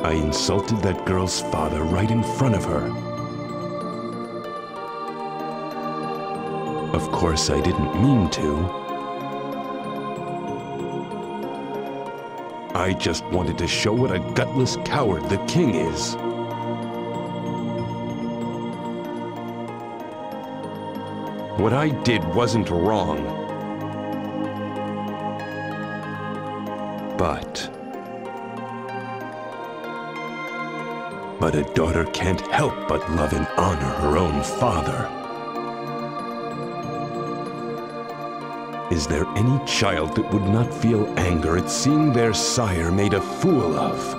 I insulted that girl's father right in front of her. Of course, I didn't mean to. I just wanted to show what a gutless coward the king is. What I did wasn't wrong. But a daughter can't help but love and honor her own father. Is there any child that would not feel anger at seeing their sire made a fool of?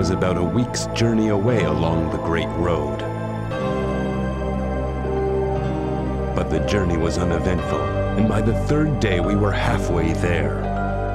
was about a week's journey away along the Great Road. But the journey was uneventful, and by the third day we were halfway there.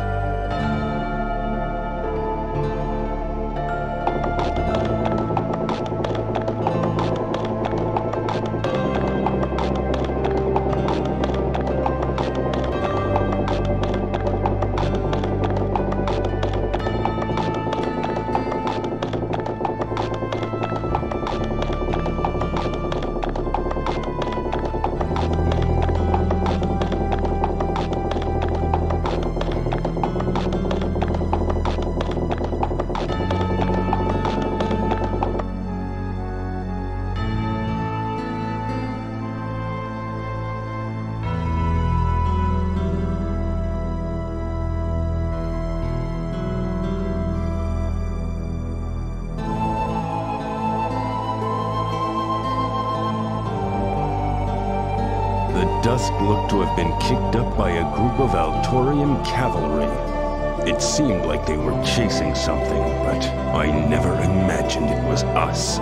The dust looked to have been kicked up by a group of Altorian cavalry. It seemed like they were chasing something, but I never imagined it was us.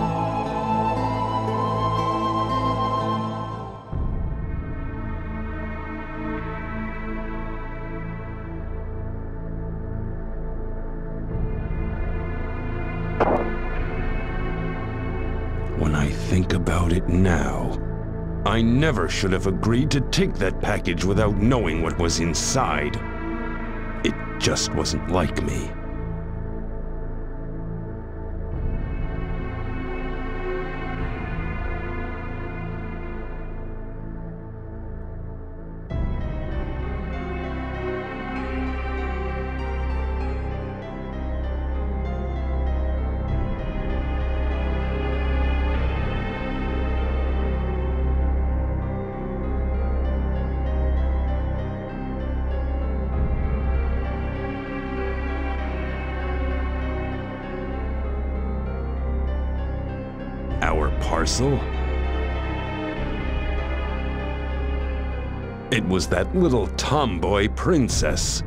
When I think about it now, I never should have agreed to take that package without knowing what was inside. It just wasn't like me. Our parcel? It was that little tomboy princess,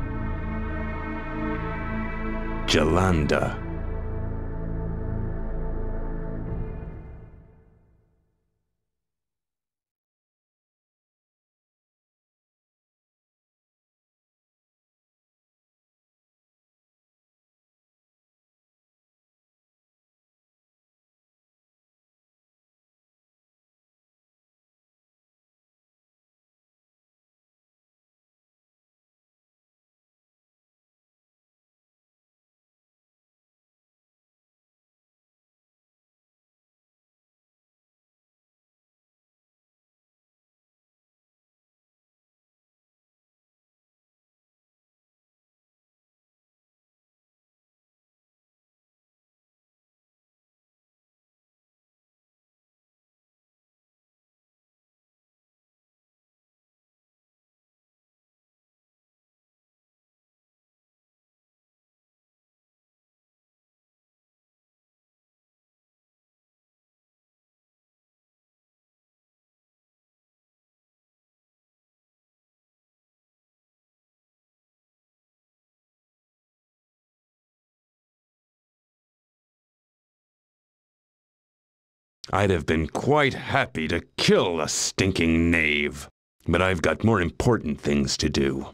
Jalanda. I'd have been quite happy to kill a stinking knave, but I've got more important things to do.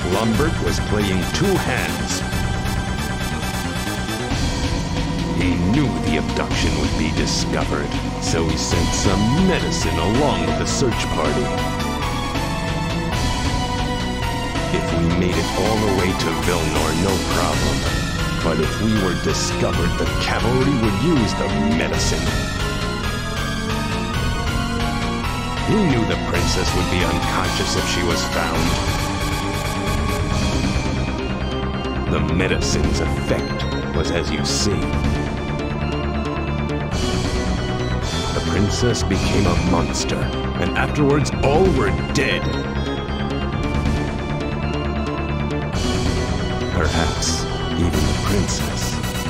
Lumbert was playing two hands. He knew the abduction would be discovered, so he sent some medicine along with the search party. If we made it all the way to Vilnor, no problem. But if we were discovered, the cavalry would use the medicine. He knew the princess would be unconscious if she was found. The medicine's effect was as you see. The princess became a monster, and afterwards all were dead. Perhaps even the princess.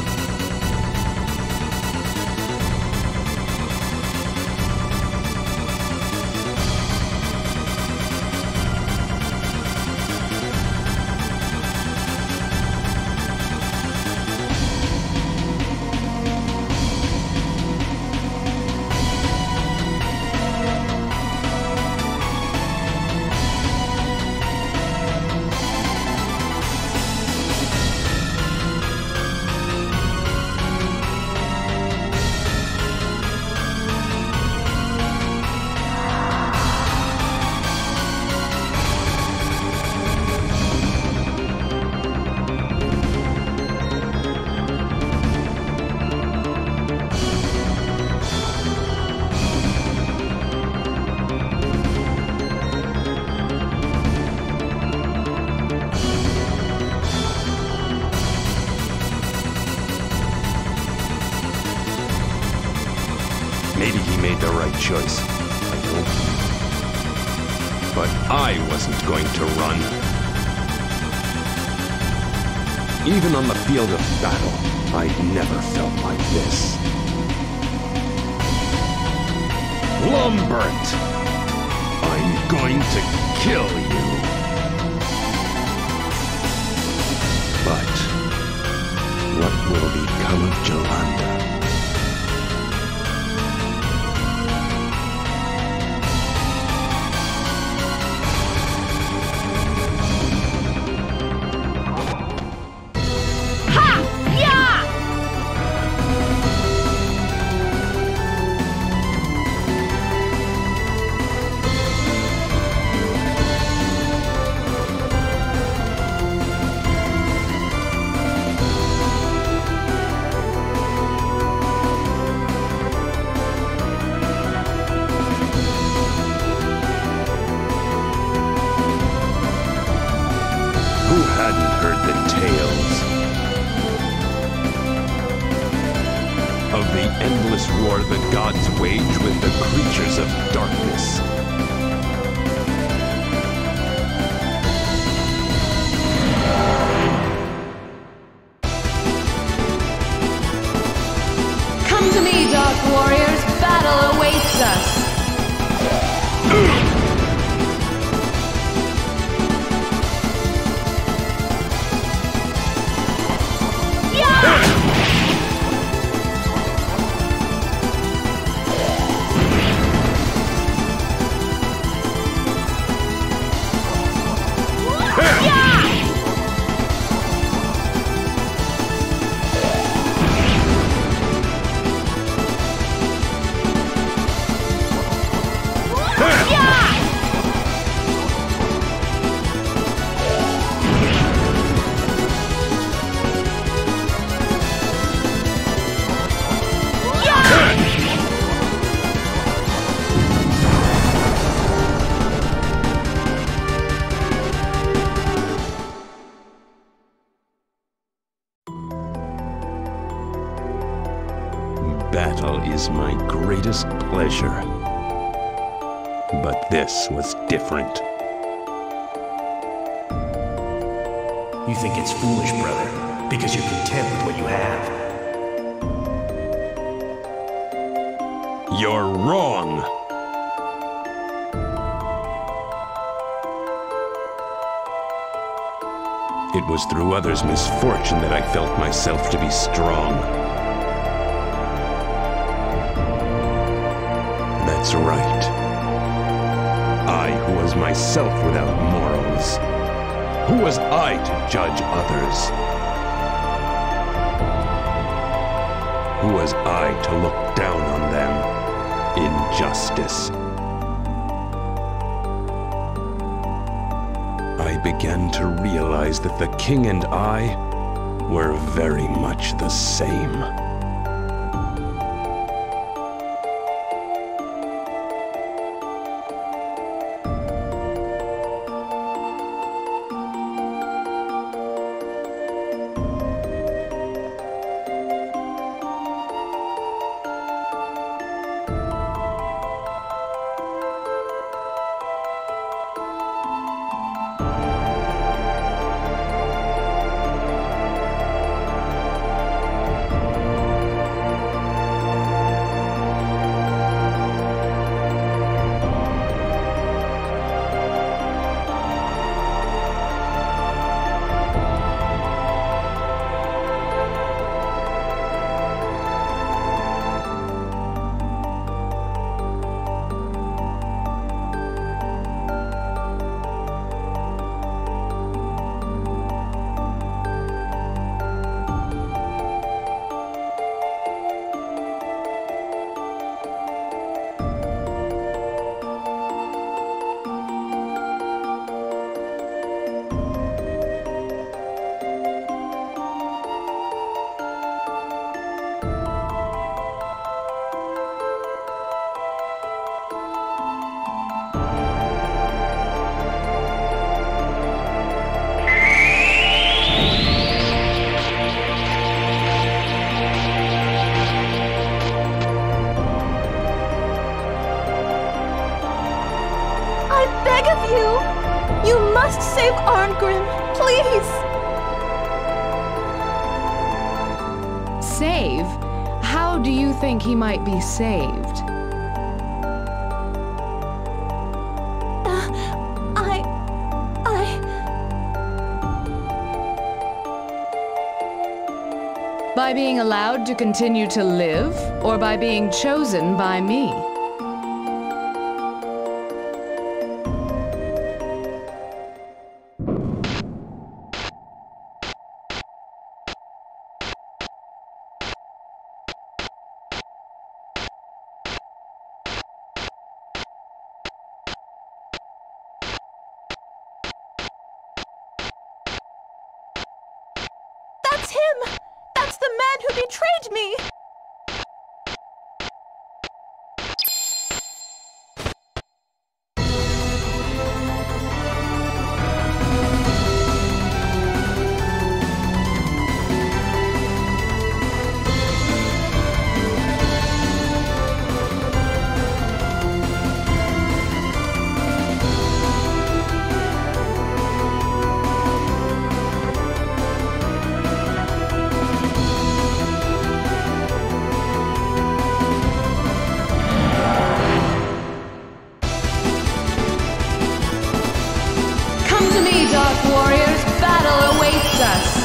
Maybe he made the right choice. I don't. But I wasn't going to run. Even on the field of battle, I'd never felt like this. Lumbert! I'm going to kill you. But what will become of Jolanda? Who hadn't heard the tales of the endless war the gods wage with the creatures of darkness? Come to me, Dark Warriors. Battle awaits us. Battle is my greatest pleasure. But this was different. You think it's foolish, brother, because you're content with what you have. You're wrong! It was through others' misfortune that I felt myself to be strong. That's right. I, who was myself without morals, Who was I to judge others? Who was I to look down on them? Injustice. I began to realize that the king and I were very much the same. You must save Arngrim, please! Save? How do you think he might be saved? By being allowed to continue to live, or by being chosen by me? That's him! That's the man who betrayed me! Come to me, Dark Warriors! Battle awaits us!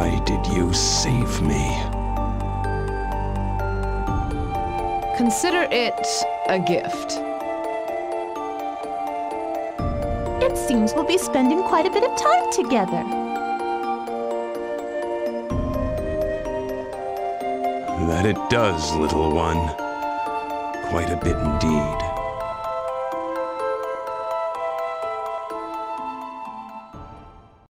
Why did you save me? Consider it a gift. It seems we'll be spending quite a bit of time together. That it does, little one. Quite a bit indeed.